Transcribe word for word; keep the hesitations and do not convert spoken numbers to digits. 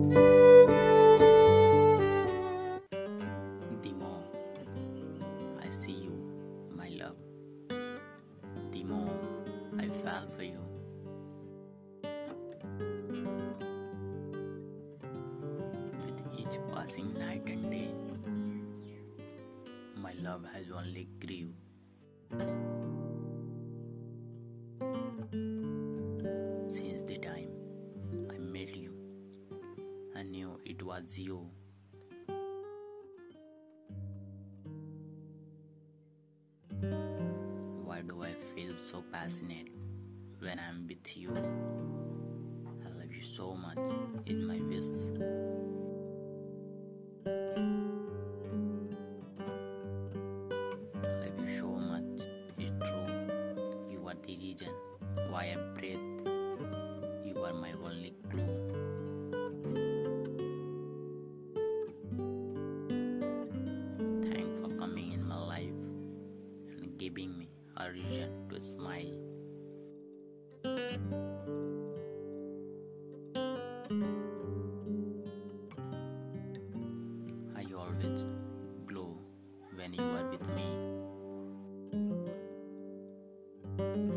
The more I see you, my love, the more I fall for you. With each passing night and day, my love has only grew. Since the time I met you, I knew it was you. Why do I feel so passionate when I'm with you? I love you so much in my wish. I love you so much, it's true. You are the reason why I breathe. You are my only clue. Thanks for coming in my life and giving me a reason to smile. I always glow when you are with me.